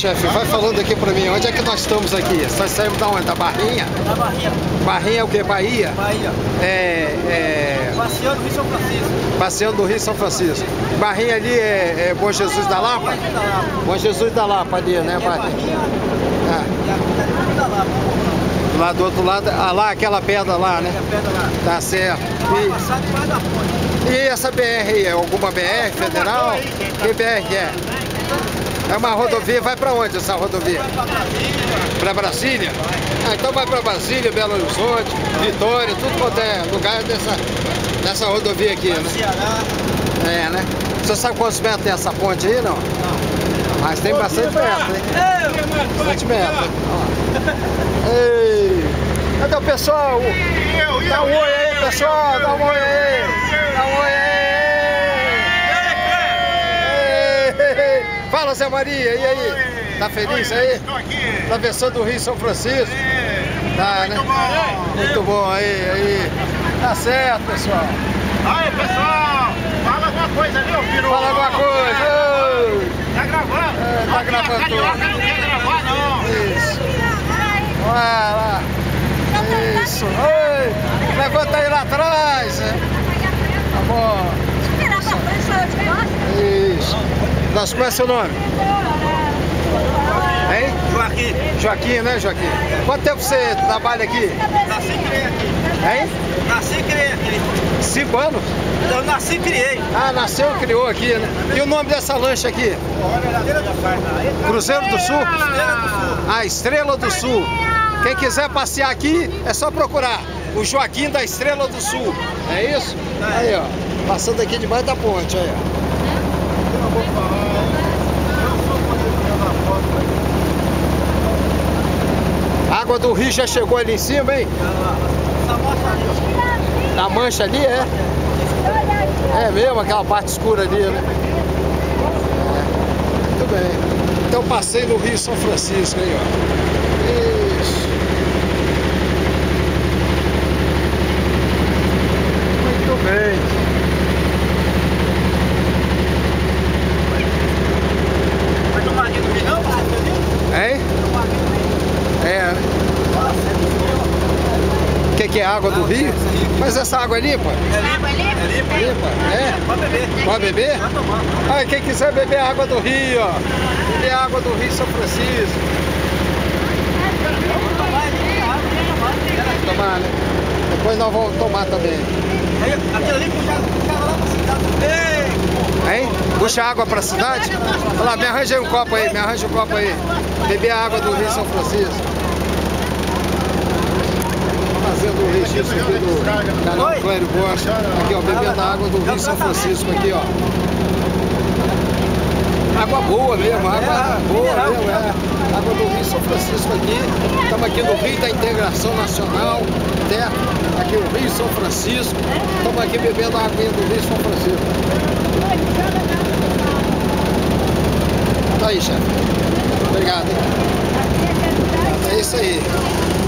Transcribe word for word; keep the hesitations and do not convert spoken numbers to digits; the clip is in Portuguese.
chefe, vai falando aqui pra mim, onde é que nós estamos aqui? Nós saímos da onde? Da Barrinha? Da Barrinha. Barrinha é o que? Bahia? Bahia. É, é... Passeando do Rio São Francisco. Passeando do Rio São Francisco. Barrinha ali é, é Bom Jesus da Lapa? Bom Jesus da Lapa. Bom Jesus da Lapa ali, né? É Barrinha. Barrinha Ah. e a da Lapa. Lá do outro lado, ah, lá, aquela pedra lá, né? É a pedra lá. Tá certo. E... Passar debaixo da ponte. E essa B R aí, é alguma B R federal? Que B R que é? É uma rodovia, vai pra onde essa rodovia? Pra Brasília? Ah, então vai pra Brasília, Belo Horizonte, Vitória, tudo quanto é lugar dessa, dessa rodovia aqui, né? É, né? Você sabe quantos metros tem essa ponte aí, não? Mas tem bastante metro, hein? Bastante metro. Ei! Cadê o pessoal? Dá um oi aí, pessoal! Dá um oi aí! Dá um oi aí! Fala, Zé Maria, e aí? Tá feliz aí? Estou aqui. Travessando o Rio São Francisco? Tá, né? Muito bom. Muito bom, aí, aí. Tá certo, pessoal. Aí, pessoal, fala alguma coisa ali, ô Piru. Fala alguma coisa. Oi. Tá gravando? É, tá gravando Carioca tudo. não quer gravar, não. Isso. Vai lá. Isso. Oi. Levanta aí lá atrás. né? Tá bom. Isso. Nós, qual é seu nome? Hein? Joaquim. Joaquim, né, Joaquim? Quanto tempo você trabalha aqui? Nasci e criei aqui. Hein? Nasci e criei aqui. Cinco anos? Eu nasci e criei. Ah, nasceu e criou aqui, né? E o nome dessa lancha aqui? Cruzeiro do Sul? Ah, Estrela do Sul. Quem quiser passear aqui, é só procurar o Joaquim da Estrela do Sul. É isso? Aí, ó. Passando aqui debaixo da ponte, aí, ó. A água do rio já chegou ali em cima, hein? Na mancha ali, é? É mesmo, aquela parte escura ali, né? É. Muito bem. Então passei no Rio São Francisco aí, ó. Isso. Muito bem. Vai tomar aqui no Rio, não? Hein? É. O que, que é água do rio? Mas essa água é limpa? É limpa, é limpa. Limpa? É? Pode beber. Pode beber? Vai tomar. Ah, quem quiser beber água do rio, ó. Beber água do Rio São Francisco. Vamos tomar, tem água, tem tomar. Tomar, né? Depois nós vamos tomar também. Aí, aquele ali puxava lá pra cidade. Ei! Hein? Puxa água pra cidade? Olha lá, me arranja aí um copo aí, me arranja um copo aí. Beber a água do Rio São Francisco. Fazendo o registro aqui do canal Clério Bosch. Aqui, ó, bebendo a água do Rio São Francisco aqui, ó. Água boa mesmo, água boa mesmo, é. Água do Rio São Francisco aqui. Estamos aqui no Rio da Integração Nacional, certo? Aqui o Rio São Francisco. Estamos aqui bebendo a água do Rio São Francisco. Tá aí, chefe. Obrigado. É isso aí.